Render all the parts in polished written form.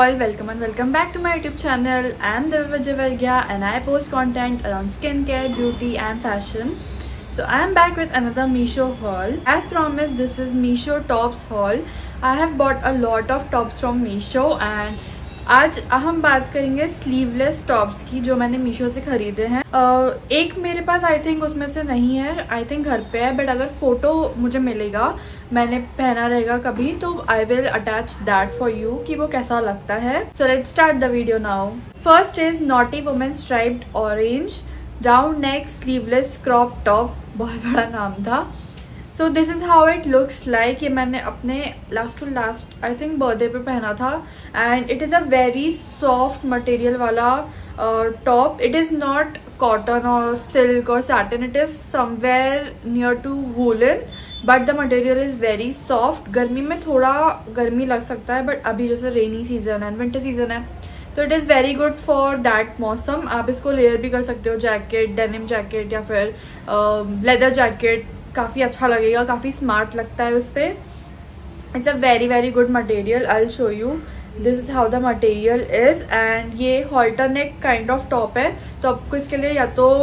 all, welcome and welcome back to my YouTube channel. I am Divya Javargia and I post content around skincare, beauty and fashion. So I am back with another Meesho haul. As promised, this is Meesho tops haul. I have bought a lot of tops from Meesho and आज हम बात करेंगे sleeveless tops की जो मैंने मीशो से खरीदे हैं। एक मेरे पास आई थिंक उसमें से नहीं है, आई थिंक घर पे है, बट अगर फोटो मुझे मिलेगा, मैंने पहना रहेगा कभी, तो I will attach that for you कि वो कैसा लगता है। So let's start the video now. First is naughty women striped orange round neck sleeveless crop top, बहुत बड़ा नाम था। So this is how it looks like. ये मैंने अपने last to last I think birthday पे पहना था and it is a very soft material वाला top. It is not cotton और सिल्क और satin, it is somewhere near to woollen, but the material is very soft. गर्मी में थोड़ा गर्मी लग सकता है, बट अभी जैसे रेनी सीजन है, विंटर सीजन है, तो it is very good for that मौसम। आप इसको लेयर भी कर सकते हो, जैकेट, डेनिम जैकेट या फिर लेदर जैकेट, काफ़ी अच्छा लगेगा, काफ़ी स्मार्ट लगता है उस पर। It's a very good material. I will show you this is how the material is. And ये halter neck kind of top है, तो आपको इसके लिए या तो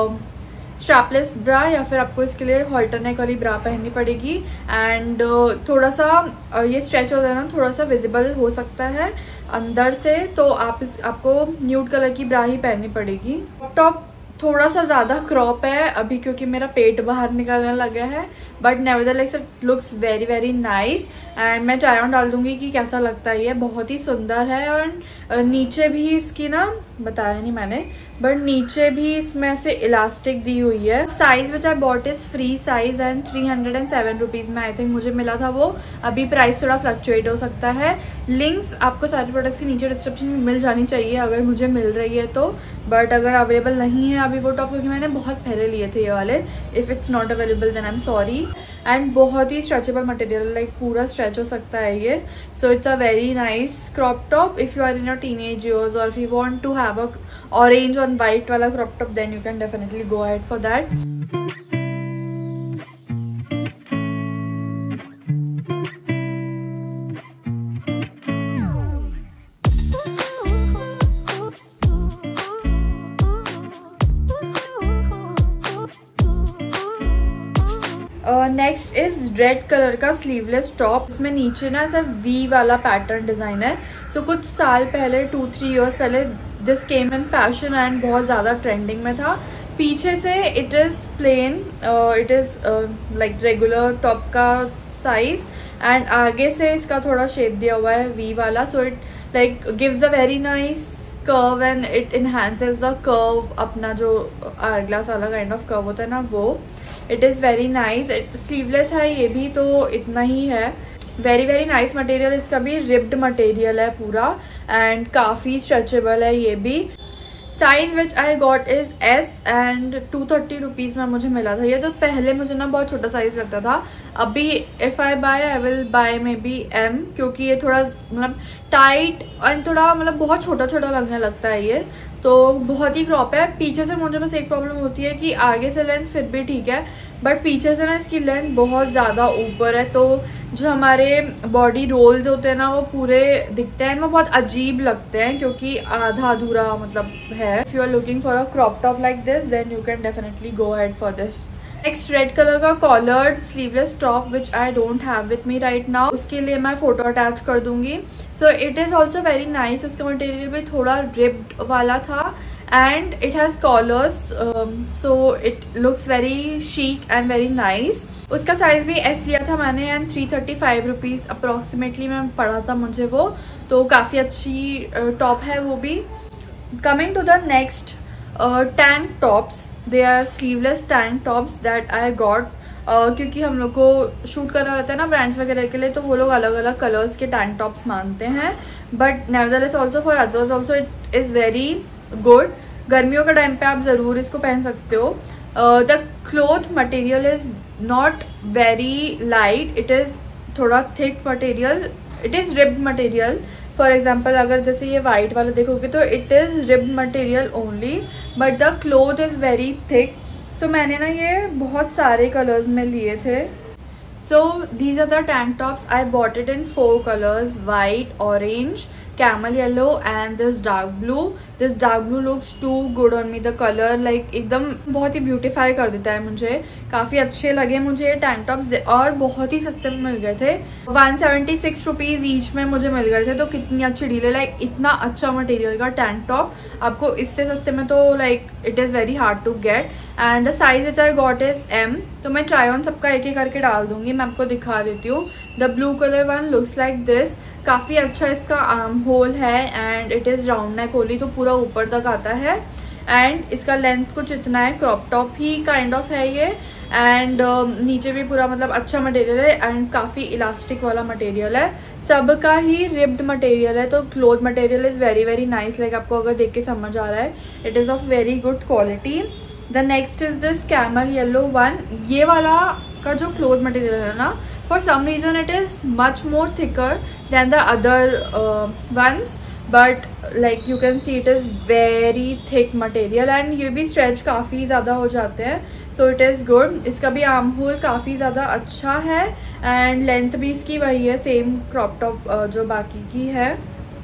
स्ट्रैपलेस ब्रा या फिर आपको इसके लिए हॉल्टर नेक वाली ब्रा पहननी पड़ेगी। एंड थोड़ा सा ये स्ट्रेच हो जाए ना, थोड़ा सा विजिबल हो सकता है अंदर से, तो आपको न्यूड कलर की ब्रा ही पहननी पड़ेगी। टॉप थोड़ा सा ज़्यादा क्रॉप है अभी क्योंकि मेरा पेट बाहर निकलने लगा है, but nevertheless it looks very nice. And मैं ट्राई ऑन डाल दूंगी कि कैसा लगता है। ये बहुत ही सुंदर है। और नीचे भी इसकी ना, बताया नहीं मैंने, बट नीचे भी इसमें से इलास्टिक दी हुई है। Size which I bought is free size and 307 rupees में आई थिंक मुझे मिला था वो। अभी प्राइस थोड़ा फ्लक्चुएट हो सकता है। लिंक्स आपको सारे प्रोडक्ट्स के नीचे डिस्क्रिप्शन में मिल जानी चाहिए अगर मुझे मिल रही है तो, बट अगर अवेलेबल नहीं है अभी वो टॉप, क्योंकि मैंने बहुत पहले लिए थे ये वाले। If it's not available then I am sorry. And बहुत ही स्ट्रेचेबल मटेरियल, लाइक पूरा स्ट्रेच हो सकता है ये। So it's a very nice crop top if you are in your teenage years और if you want to have a orange on white वाला crop top, then you can definitely go ahead for that. Next is red colour का sleeveless top. इसमें नीचे ना ऐसा we वाला pattern design है। सो कुछ साल पहले, 2-3 ईयर्स पहले this came in fashion and बहुत ज़्यादा ट्रेंडिंग में था। पीछे से it is plain, it is like regular top का साइज, एंड आगे से इसका थोड़ा शेप दिया हुआ है वी वाला। So it like gives a very nice curve and it enhances the curve, अपना जो आवर ग्लास वाला काइंड ऑफ कर्व होता है ना वो। It is very nice. Sleeveless है ये भी, तो इतना ही है। Very nice material. इसका भी रिब्ड मटेरियल है पूरा एंड काफ़ी स्ट्रेचेबल है ये भी। Size which I got is S and 230 rupees में मुझे मिला था ये। तो पहले मुझे ना बहुत छोटा साइज़ लगता था, अभी if I buy I will buy maybe M, क्योंकि ये थोड़ा मतलब टाइट एंड थोड़ा मतलब बहुत छोटा लगने लगता है ये, तो बहुत ही क्रॉप है। पीछे से मुझे बस एक प्रॉब्लम होती है कि आगे से लेंथ फिर भी ठीक है, बट पीछे से ना इसकी लेंथ बहुत ज़्यादा ऊपर है, तो जो हमारे बॉडी रोल्स होते हैं ना वो पूरे दिखते हैं, वो बहुत अजीब लगते हैं क्योंकि आधा अधूरा मतलब है। If you are looking for a crop top like this then you can definitely go ahead for this. Next red colour का collared sleeveless top which I don't have with me right now, उसके लिए मैं photo attach कर दूंगी। So it is also very nice. उसका material भी थोड़ा ribbed वाला था and it has collars, so it looks very chic and very nice. उसका साइज भी एस लिया था मैंने एंड 335 रुपीज़ अप्रॉक्सीमेटली में पड़ा था मुझे वो, तो काफ़ी अच्छी टॉप है वो भी। Coming to the next tank tops, they are sleeveless tank tops that I got, क्योंकि हम लोग को शूट करना रहता है ना ब्रांड्स वगैरह के लिए, तो वो लोग अलग अलग कलर्स के टैंक टॉप्स मांगते हैं, but nevertheless also for others also it is very good. गर्मियों के टाइम पे आप ज़रूर इसको पहन सकते हो। The cloth material is not very light, it is थोड़ा thick material, it is ribbed material. For example अगर जैसे ये वाइट वाला देखोगे तो it is ribbed material only, but the cloth is very thick. So मैंने ना ये बहुत सारे कलर्स में लिए थे। So these are the tank tops. I bought it in 4 colors: white, orange, camel yellow and this dark blue looks too good on me. The colour like एकदम बहुत ही ब्यूटीफाई कर देता है मुझे, काफ़ी अच्छे लगे मुझे ये टैंक टॉप्स और बहुत ही सस्ते में मिल गए थे। 176 रुपीज़ ईच में मुझे मिल गए थे, तो कितनी अच्छी डील है। लाइक इतना अच्छा मटेरियल का टैंक टॉप आपको इससे सस्ते में तो like it is very hard to get. And the size which I got is M। तो मैं ट्राई ऑन सबका एक एक करके डाल दूंगी, मैं आपको दिखा देती हूँ। The blue colour one looks like this, काफ़ी अच्छा इसका आर्म होल है and it is round neck only, तो पूरा ऊपर तक आता है। एंड इसका लेंथ कुछ इतना है, क्रॉप टॉप ही काइंड ऑफ है ये। एंड नीचे भी पूरा मतलब अच्छा मटेरियल है एंड काफ़ी इलास्टिक वाला मटेरियल है, सबका ही रिब्ड मटेरियल है। तो cloth material is very very nice, like आपको अगर देख के समझ आ रहा है it is of very good quality. The next is this camel yellow one. ये वाला का जो क्लोथ मटेरियल है ना, for some reason it is much more thicker than the other ones, but like you can see it is very thick material and ये भी stretch काफ़ी ज़्यादा हो जाते हैं, तो इट इज़ गुड। इसका भी आर्म होल काफ़ी ज़्यादा अच्छा है एंड लेंथ भी इसकी वही है, सेम क्रॉप टॉप जो बाकी की है।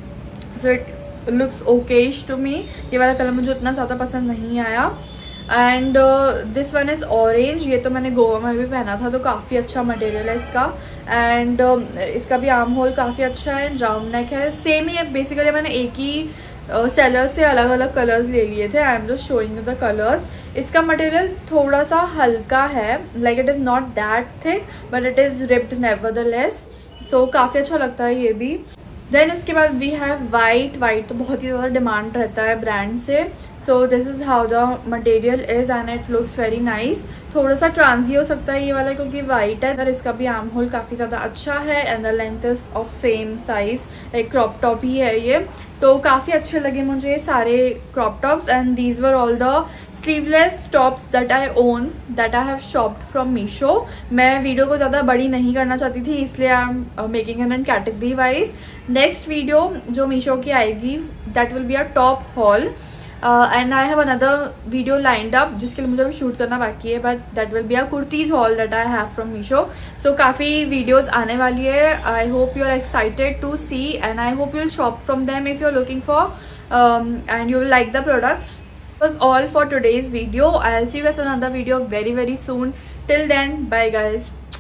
So it looks okayish to me. ये वाला कलर मुझे उतना ज़्यादा पसंद नहीं आया। And this one is orange, ये तो मैंने गोवा में भी पहना था, तो काफ़ी अच्छा मटेरियल है इसका। एंड इसका भी आर्म होल काफ़ी अच्छा है, राउंड नेक है, सेम ही है बेसिकली। मैंने एक ही सेलर से अलग अलग कलर्स ले लिए थे, I am just showing you the colours. इसका मटेरियल थोड़ा सा हल्का है, like it is not that thick but it is ribbed nevertheless, so काफ़ी अच्छा लगता है ये भी। देन उसके बाद वी हैव वाइट तो बहुत ही ज़्यादा डिमांड रहता है ब्रांड से। So this is how the material is and it looks very nice. थोड़ा सा ट्रांसी हो सकता है ये वाला क्योंकि वाइट है, पर इसका भी आर्म होल काफ़ी ज़्यादा अच्छा है and the length is of same size, like crop top ही है ये। तो काफ़ी अच्छे लगे मुझे सारे crop tops and these were all the sleeveless tops that I own that I have shopped from Meesho. मैं वीडियो को ज़्यादा बड़ी नहीं करना चाहती थी, इसलिए I am making an category wise. Next video जो मीशो की आएगी that will be a top haul and I have another video lined up जिसके लिए मुझे अभी शूट करना बाकी है, but that will be a kurtis haul that I have from Meesho. So काफ़ी वीडियोज़ आने वाली है। I hope you are excited to see and I hope you will shop from them if you are looking for and you will like the products. Was all for today's video. I'll see you guys on another video very soon. Till then, bye guys.